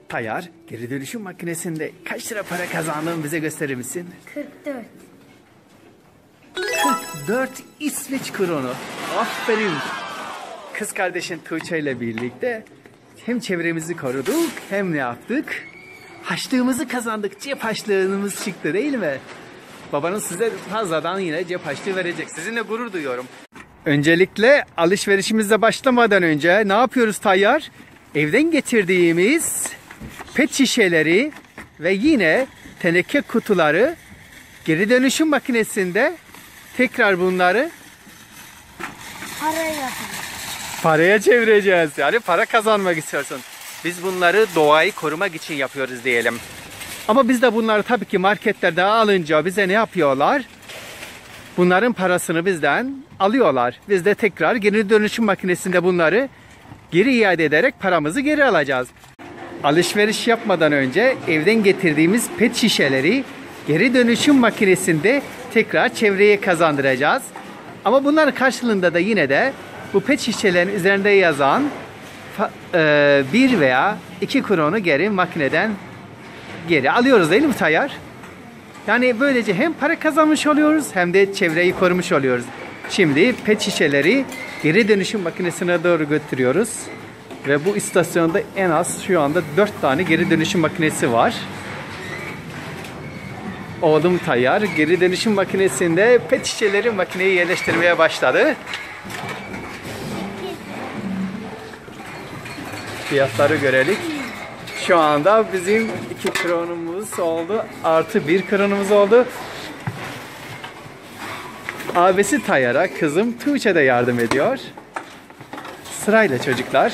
Tayyar, geri dönüşüm makinesinde kaç lira para kazandığını bize gösterir misin? 44. 44 İsveç kronu. Aferin. Kız kardeşin Tuğçe ile birlikte hem çevremizi koruduk hem ne yaptık? Haçlığımızı kazandık. Cep haçlığımız çıktı değil mi? Babanız size fazladan yine cep haçlığı verecek. Sizinle gurur duyuyorum. Öncelikle alışverişimize başlamadan önce ne yapıyoruz Tayyar? Evden getirdiğimiz pet şişeleri ve yine teneke kutuları geri dönüşüm makinesinde tekrar bunları paraya çevireceğiz. Yani para kazanmak istiyorsun. Biz bunları doğayı korumak için yapıyoruz diyelim. Ama biz de bunları tabii ki marketlerde alınca bize ne yapıyorlar? Bunların parasını bizden alıyorlar. Biz de tekrar geri dönüşüm makinesinde bunları geri iade ederek paramızı geri alacağız. Alışveriş yapmadan önce evden getirdiğimiz pet şişeleri geri dönüşüm makinesinde tekrar çevreye kazandıracağız. Ama bunların karşılığında da yine de bu pet şişelerin üzerinde yazan 1 veya 2 kronu geri makineden geri alıyoruz değil mi Tayyar? Yani böylece hem para kazanmış oluyoruz hem de çevreyi korumuş oluyoruz. Şimdi pet şişeleri geri dönüşüm makinesine doğru götürüyoruz. Ve bu istasyonda en az şu anda 4 tane geri dönüşüm makinesi var. Oğlum Tayyar geri dönüşüm makinesinde pet şişeleri makineye yerleştirmeye başladı. Fiyatları görelim. Şu anda bizim 2 kronumuz oldu. Artı 1 kronumuz oldu. Abisi Tayyar'a kızım Tuğçe de yardım ediyor. Sırayla çocuklar.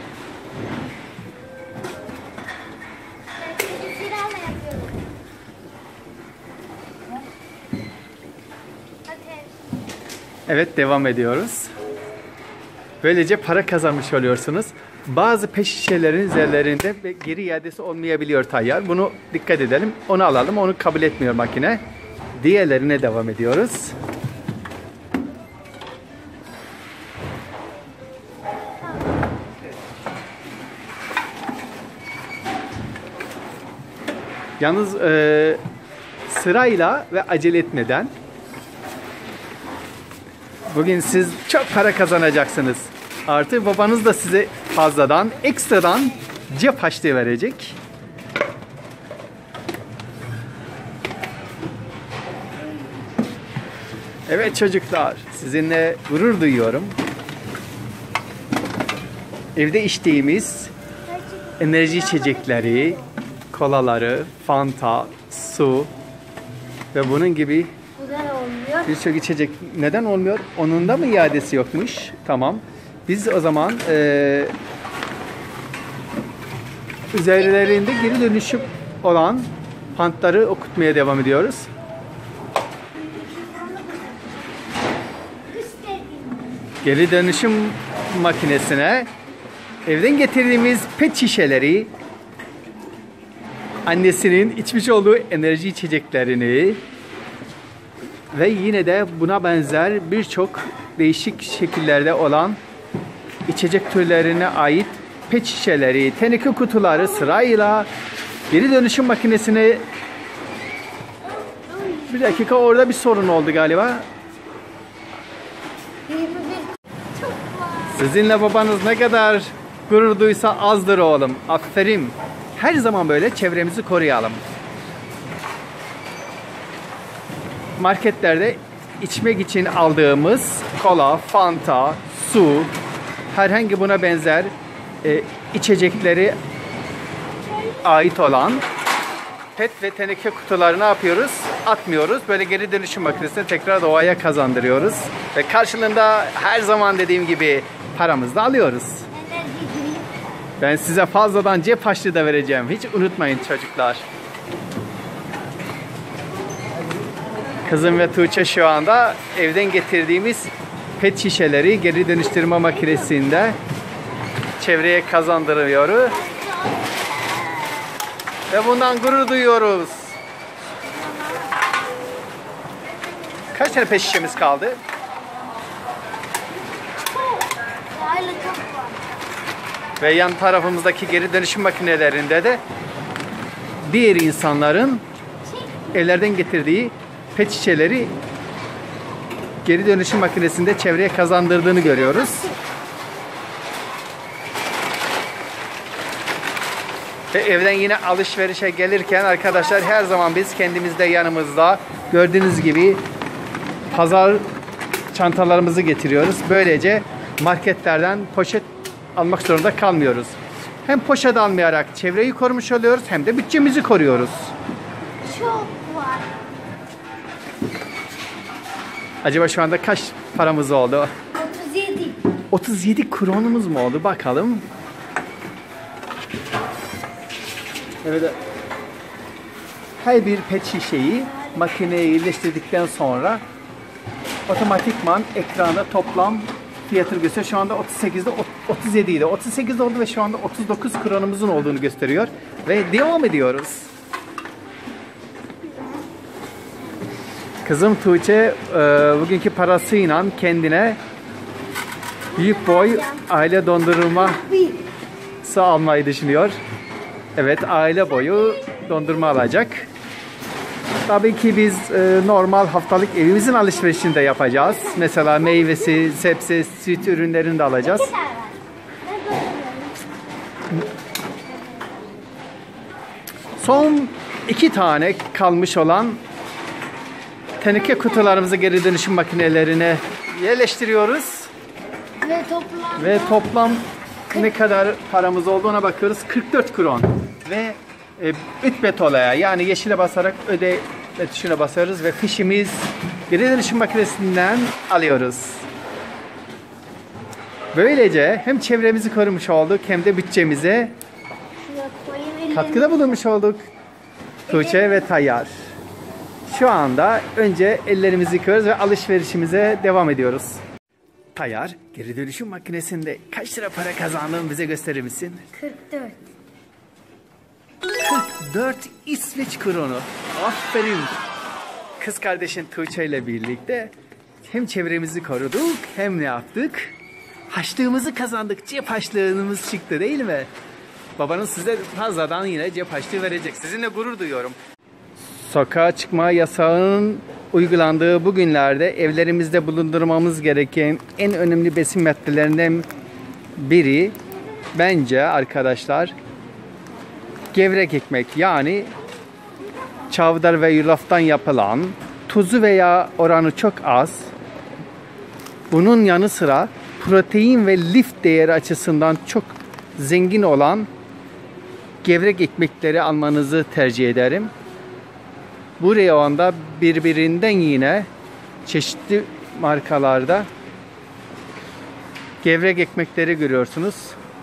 Evet, devam ediyoruz. Böylece para kazanmış oluyorsunuz. Bazı pet şişelerin üzerlerinde geri iadesi olmayabiliyor Tayyar. Bunu dikkat edelim. Onu alalım. Onu kabul etmiyor makine. Diğerlerine devam ediyoruz. Yalnız sırayla ve acele etmeden bugün siz çok para kazanacaksınız. Artı babanız da size fazladan, ekstradan cep harçlığı verecek. Evet çocuklar, sizinle gurur duyuyorum. Evde içtiğimiz enerji içecekleri, kolaları, Fanta, su ve bunun gibi birçok içecek neden olmuyor? Onun da mı iadesi yokmuş? Tamam. Biz o zaman üzerlerinde geri dönüşüm olan pantları okutmaya devam ediyoruz. Geri dönüşüm makinesine evden getirdiğimiz pet şişeleri, annesinin içmiş olduğu enerji içeceklerini ve yine de buna benzer birçok değişik şekillerde olan içecek türlerine ait pet şişeleri, teneke kutuları sırayla geri dönüşüm makinesine... Bir dakika, orada bir sorun oldu galiba. Sizinle babanız ne kadar gurur duysa azdır oğlum. Aferin. Her zaman böyle çevremizi koruyalım. Marketlerde içmek için aldığımız kola, Fanta, su, herhangi buna benzer içecekleri ait olan pet ve teneke kutuları ne yapıyoruz? Atmıyoruz. Böyle geri dönüşüm makinesine tekrar doğaya kazandırıyoruz. Ve karşılığında her zaman dediğim gibi paramızı da alıyoruz. Ben size fazladan cep harçlığı da vereceğim. Hiç unutmayın çocuklar. Kızım ve Tuğçe şu anda evden getirdiğimiz pet şişeleri geri dönüştürme makinesinde çevreye kazandırıyor. Ve bundan gurur duyuyoruz. Kaç tane pet şişemiz kaldı? Ve yan tarafımızdaki geri dönüşüm makinelerinde de diğer insanların evlerden getirdiği pet şişeleri geri dönüşüm makinesinde çevreye kazandırdığını görüyoruz. Ve evden yine alışverişe gelirken arkadaşlar her zaman biz kendimizde yanımızda gördüğünüz gibi pazar çantalarımızı getiriyoruz. Böylece marketlerden poşet almak zorunda kalmıyoruz. Hem poşet almayarak çevreyi korumuş oluyoruz hem de bütçemizi koruyoruz. Çok var. Acaba şu anda kaç paramız oldu? 37. 37 kronumuz mu oldu? Bakalım. Evet. Her bir pet şişeyi makineye yerleştirdikten sonra otomatikman ekranda toplam fiyatını gösteriyor. Şu anda 38'de 37 idi. 38 oldu ve şu anda 39 kronumuzun olduğunu gösteriyor. Ve devam ediyoruz. Kızım Tuğçe bugünkü parasıyla kendine büyük boy aile dondurması almayı düşünüyor. Evet, aile boyu dondurma alacak. Tabii ki biz normal haftalık evimizin alışverişini de yapacağız. Mesela meyvesi, sebze, süt ürünlerini de alacağız. Son 2 tane kalmış olan teneke kutularımızı geri dönüşüm makinelerine yerleştiriyoruz. Ve toplam ne kadar paramız olduğuna bakıyoruz. 44 kron. Ve ütbet olaya yani yeşile basarak öde tuşuna basıyoruz ve fişimiz geri dönüşüm makinesinden alıyoruz. Böylece hem çevremizi korumuş olduk hem de bütçemize katkıda bulunmuş olduk. Tuğçe ve Tayyar. Şu anda önce ellerimizi yıkıyoruz ve alışverişimize devam ediyoruz. Tayyar, geri dönüşüm makinesinde kaç lira para kazandığını bize gösterir misin? 44. 44 İsveç kronu. Aferin. Kız kardeşin Tuğçe ile birlikte hem çevremizi koruduk hem ne yaptık? Haçlığımızı kazandık. Cep haçlığımız çıktı değil mi? Babanız size fazladan yine cep harçlığı verecek. Sizinle gurur duyuyorum. Sokağa çıkma yasağının uygulandığı bu günlerde evlerimizde bulundurmamız gereken en önemli besin maddelerinden biri bence arkadaşlar gevrek ekmek, yani çavdar ve yulaftan yapılan, tuzu veya oranı çok az, bunun yanı sıra protein ve lif değeri açısından çok zengin olan gevrek ekmekleri almanızı tercih ederim. Bu reyonda birbirinden yine çeşitli markalarda gevrek ekmekleri görüyorsunuz.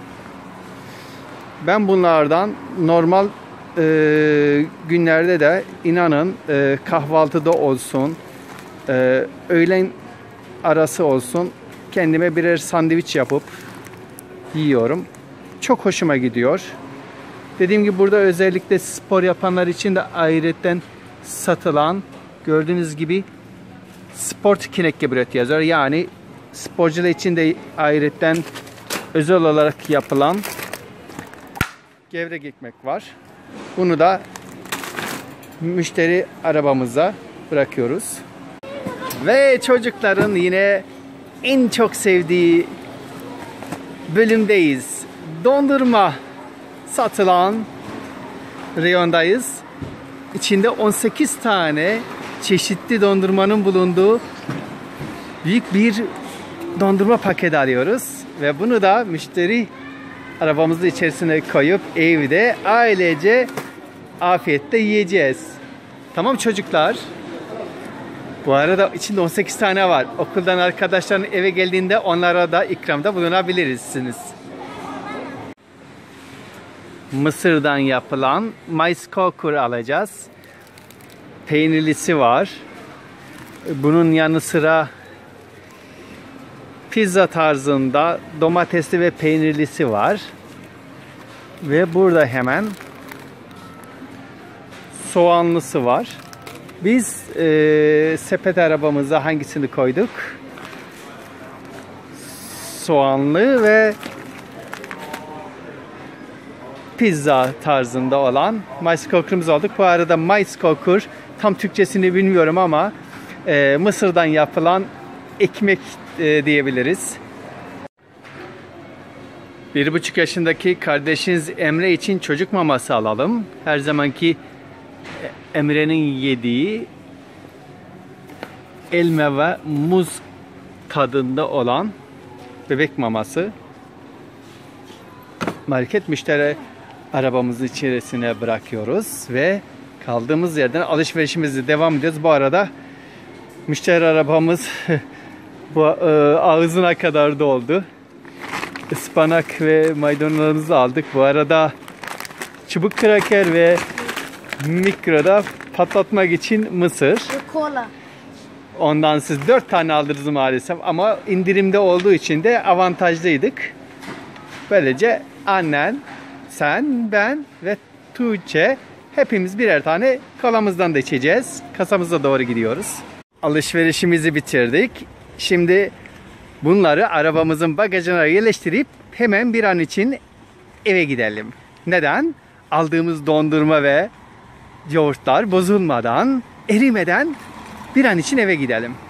Ben bunlardan normal günlerde de inanın kahvaltıda olsun, öğlen arası olsun kendime birer sandviç yapıp yiyorum. Çok hoşuma gidiyor. Dediğim gibi burada özellikle spor yapanlar için de ayrıca satılan, gördüğünüz gibi sport kinekgebret yazıyor. Yani sporcular için de ayrıca özel olarak yapılan gevrek ekmek var. Bunu da müşteri arabamıza bırakıyoruz. Ve çocukların yine en çok sevdiği bölümdeyiz. Dondurma satılan reyondayız. İçinde 18 tane çeşitli dondurmanın bulunduğu büyük bir dondurma paketi alıyoruz. Ve bunu da müşteri arabamızın içerisine koyup evde ailece afiyetle yiyeceğiz. Tamam çocuklar. Bu arada içinde 18 tane var. Okuldan arkadaşların eve geldiğinde onlara da ikramda bulunabilirsiniz. Mısırdan yapılan Maiskokur alacağız. Peynirlisi var. Bunun yanı sıra pizza tarzında domatesli ve peynirlisi var. Ve burada hemen soğanlısı var. Biz sepet arabamıza hangisini koyduk? Soğanlı ve pizza tarzında olan Maiskokur'umuz aldık. Bu arada Maiskokur tam Türkçesini bilmiyorum ama mısırdan yapılan ekmek diyebiliriz. 1,5 yaşındaki kardeşiniz Emre için çocuk maması alalım. Her zamanki Emre'nin yediği elma ve muz tadında olan bebek maması. Market müşteri arabamızın içerisine bırakıyoruz ve kaldığımız yerden alışverişimizi devam ediyoruz. Bu arada müşteri arabamız bu ağzına kadar doldu. Ispanak ve maydanozumuzu aldık. Bu arada çubuk kraker ve mikroda patlatmak için mısır. Ve kola. Ondan siz 4 tane aldınız maalesef ama indirimde olduğu için de avantajlıydık. Böylece annen, sen, ben ve Tuğçe hepimiz birer tane kolamızdan da içeceğiz. Kasamıza doğru gidiyoruz. Alışverişimizi bitirdik. Şimdi bunları arabamızın bagajına yerleştirip hemen bir an için eve gidelim. Neden? Aldığımız dondurma ve yoğurtlar bozulmadan, erimeden bir an için eve gidelim.